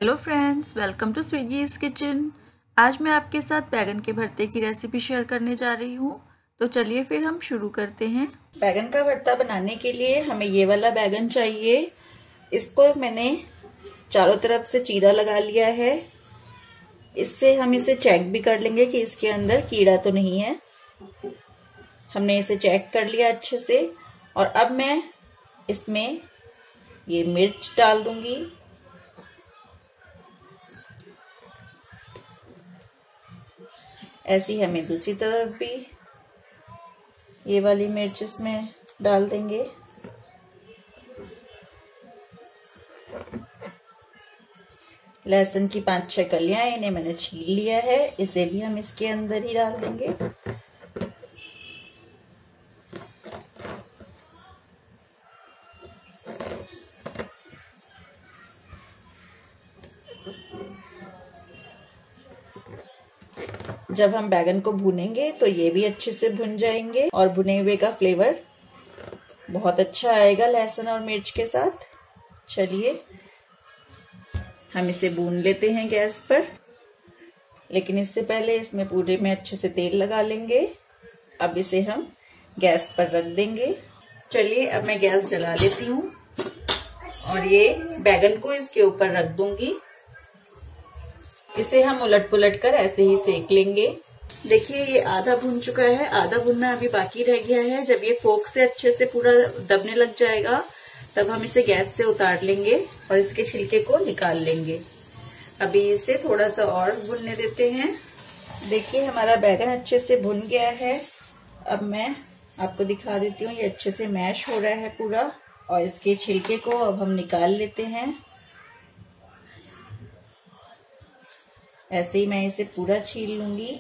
Hello friends, welcome to Swiggy's kitchen. आज मैं आपके साथ बैगन के भरते की रेसिपी शेयर करने जा रही हूँ। तो चलिए फिर हम शुरू करते हैं। बैगन का भरता बनाने के लिए हमें ये वाला बैगन चाहिए। इसको मैंने चारों तरफ से चीरा लगा लिया है। इससे हम इसे चेक भी कर लेंगे कि इसके अंदर कीड़ा तो नहीं है। हमने इसे चेक कर लिया अच्छे से। और अब मैं इसमें ये मिर्च डाल दूंगी। ऐसी हमें दूसरी तरफ भी ये वाली मिर्च इसमें डाल देंगे। लहसुन की 5-6 कलियां, इन्हें मैंने छील लिया है। इसे भी हम इसके अंदर ही डाल देंगे। जब हम बैगन को भूनेंगे तो ये भी अच्छे से भुन जाएंगे और भुने हुए का फ्लेवर बहुत अच्छा आएगा लहसुन और मिर्च के साथ। चलिए हम इसे भून लेते हैं गैस पर, लेकिन इससे पहले इसमें पूरे में अच्छे से तेल लगा लेंगे। अब इसे हम गैस पर रख देंगे। चलिए अब मैं गैस जला लेती हूँ और ये बैगन को इसके ऊपर रख दूंगी। इसे हम उलट पुलट कर ऐसे ही सेक लेंगे। देखिए ये आधा भुन चुका है, आधा भुनना अभी बाकी रह गया है। जब ये फोक से अच्छे से पूरा दबने लग जाएगा तब हम इसे गैस से उतार लेंगे और इसके छिलके को निकाल लेंगे। अभी इसे थोड़ा सा और भुनने देते हैं। देखिए हमारा बैगन अच्छे से भुन गया है। अब मैं आपको दिखा देती हूँ, ये अच्छे से मैश हो रहा है पूरा। और इसके छिलके को अब हम निकाल लेते हैं। ऐसे ही मैं इसे पूरा छील लूंगी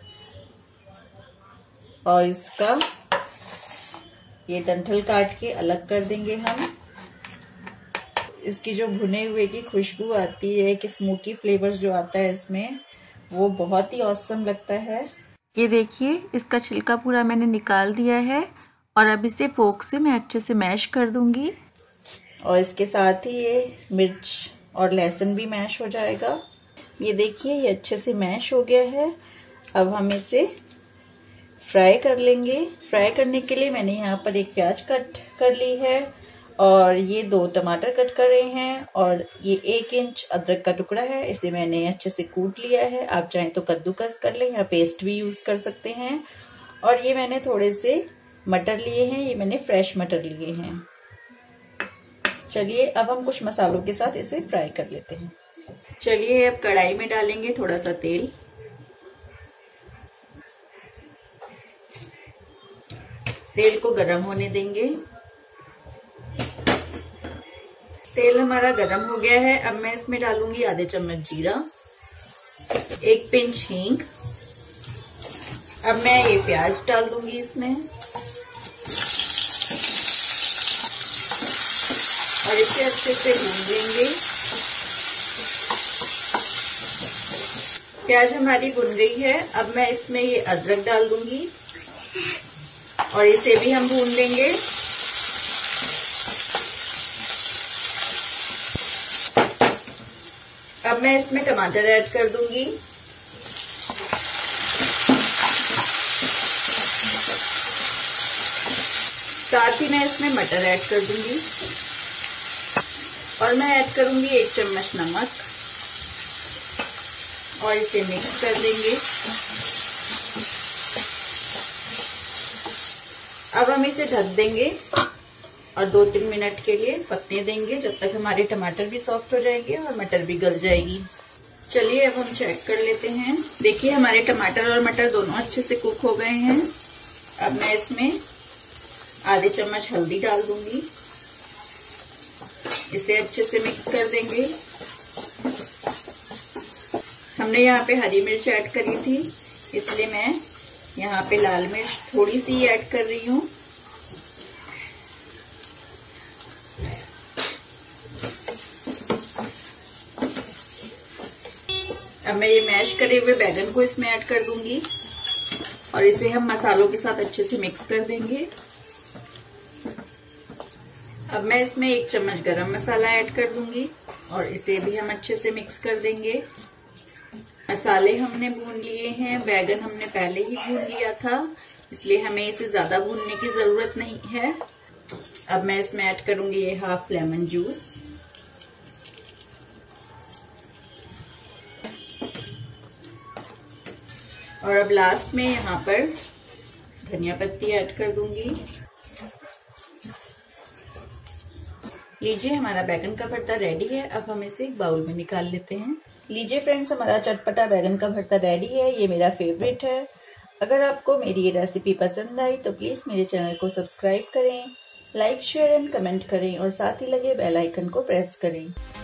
और इसका ये डंठल काट के अलग कर देंगे हम। इसकी जो भुने हुए की खुशबू आती है, एक स्मोकी फ्लेवर जो आता है इसमें, वो बहुत ही ऑसम लगता है। ये देखिए इसका छिलका पूरा मैंने निकाल दिया है और अब इसे फोक से मैं अच्छे से मैश कर दूंगी। और इसके साथ ही ये मिर्च और लहसुन भी मैश हो जाएगा। ये देखिए ये अच्छे से मैश हो गया है। अब हम इसे फ्राई कर लेंगे। फ्राई करने के लिए मैंने यहाँ पर एक प्याज कट कर ली है और ये 2 टमाटर कट कर रहे हैं और ये 1 इंच अदरक का टुकड़ा है। इसे मैंने अच्छे से कूट लिया है। आप चाहें तो कद्दूकस कर लें या पेस्ट भी यूज कर सकते हैं। और ये मैंने थोड़े से मटर लिए हैं, ये मैंने फ्रेश मटर लिए हैं। चलिए अब हम कुछ मसालों के साथ इसे फ्राई कर लेते हैं। चलिए अब कढ़ाई में डालेंगे थोड़ा सा तेल। तेल को गरम होने देंगे। तेल हमारा गरम हो गया है। अब मैं इसमें डालूंगी आधे चम्मच जीरा, 1 पिंच हींग। अब मैं ये प्याज डाल दूंगी इसमें और इसे अच्छे से भून लेंगे। प्याज हमारी भुन गई है। अब मैं इसमें ये अदरक डाल दूंगी और इसे भी हम भून लेंगे। अब मैं इसमें टमाटर ऐड कर दूंगी। साथ ही मैं इसमें मटर ऐड कर दूंगी और मैं ऐड करूंगी 1 चम्मच नमक और इसे मिक्स कर देंगे। अब हम इसे ढक देंगे और 2-3 मिनट के लिए पकने देंगे, जब तक हमारे टमाटर भी सॉफ्ट हो जाएंगे और मटर भी गल जाएगी। चलिए अब हम चेक कर लेते हैं। देखिए हमारे टमाटर और मटर दोनों अच्छे से कुक हो गए हैं। अब मैं इसमें आधे चम्मच हल्दी डाल दूंगी। इसे अच्छे से मिक्स कर देंगे। हमने यहाँ पे हरी मिर्च ऐड करी थी, इसलिए मैं यहाँ पे लाल मिर्च थोड़ी सी ऐड कर रही हूँ। अब मैं ये मैश करे हुए बैगन को इसमें ऐड कर दूंगी और इसे हम मसालों के साथ अच्छे से मिक्स कर देंगे। अब मैं इसमें 1 चम्मच गरम मसाला ऐड कर दूंगी और इसे भी हम अच्छे से मिक्स कर देंगे। मसाले हमने भून लिए हैं, बैगन हमने पहले ही भून लिया था, इसलिए हमें इसे ज्यादा भूनने की जरूरत नहीं है। अब मैं इसमें ऐड करूंगी ये हाफ लेमन जूस। और अब लास्ट में यहाँ पर धनिया पत्ती ऐड कर दूंगी। लीजिए हमारा बैगन का भरता रेडी है। अब हम इसे एक बाउल में निकाल लेते हैं। लीजिए फ्रेंड्स, हमारा चटपटा बैगन का भरता रेडी है। ये मेरा फेवरेट है। अगर आपको मेरी ये रेसिपी पसंद आई तो प्लीज मेरे चैनल को सब्सक्राइब करें, लाइक शेयर एंड कमेंट करें और साथ ही लगे बेल आइकन को प्रेस करें।